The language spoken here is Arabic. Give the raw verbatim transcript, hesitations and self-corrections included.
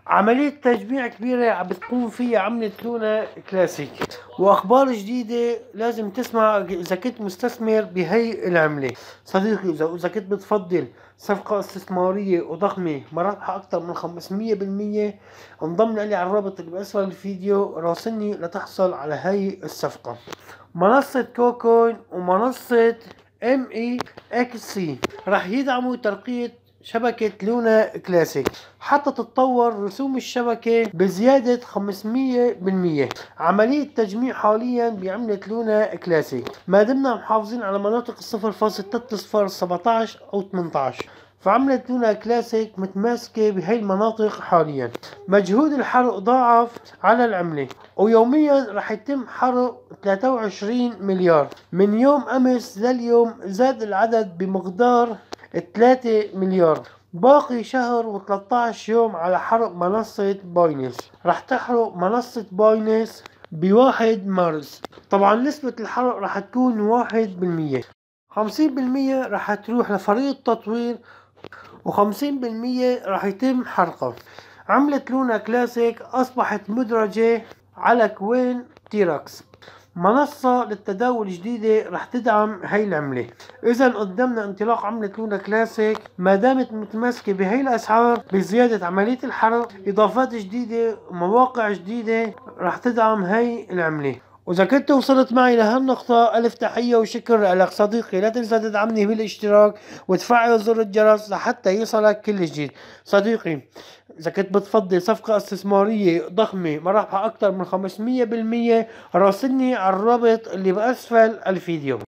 عملية تجميع كبيرة عم بتقوم فيها عملة لونا كلاسيك، وأخبار جديدة لازم تسمع إذا كنت مستثمر بهي العملة. صديقي، إذا إذا كنت بتفضل صفقة استثمارية وضخمة مربحة أكثر من خمسمية بالمية، انضم لي على الرابط اللي بأسفل الفيديو، راسلني لتحصل على هي الصفقة. منصة كوكوين ومنصة ام اي اكس سي راح يدعموا ترقية شبكة لونا كلاسيك حتى تتطور رسوم الشبكة بزيادة خمسمية بالمية. عملية تجميع حاليا بعملة لونا كلاسيك، ما دمنا محافظين على مناطق الصفر فاصل ثلاثة صفر سبعتاشر أو ثمنتاشر، فعملة لونا كلاسيك متماسكة بهي المناطق حاليا. مجهود الحرق ضاعف على العملة، ويوميا رح يتم حرق ثلاثة وعشرين مليار. من يوم أمس لليوم زاد العدد بمقدار ثلاثة مليار. باقي شهر و13 يوم على حرق منصة باينس. رح تحرق منصة باينس بواحد مارس. طبعا نسبة الحرق رح تكون واحد بالمية. خمسين بالمية رح تروح لفريق التطوير، وخمسين بالمية رح يتم حرقه. عملة لونا كلاسيك أصبحت مدرجة على كوين تيراكس، منصة للتداول جديدة رح تدعم هاي العملة. إذا قدامنا انطلاق عملة لونا كلاسيك ما دامت متماسكة بهاي الأسعار، بزيادة عملية الحرق، إضافات جديدة، مواقع جديدة رح تدعم هاي العملة. وإذا كنت وصلت معي لهالنقطة، ألف تحية وشكر لك صديقي. لا تنسى تدعمني بالاشتراك وتفعل زر الجرس لحتى يصلك كل جديد. صديقي، إذا كنت بتفضل صفقة استثمارية ضخمة مربحة أكثر من خمسمية بالمية، راسلني على الرابط اللي بأسفل الفيديو.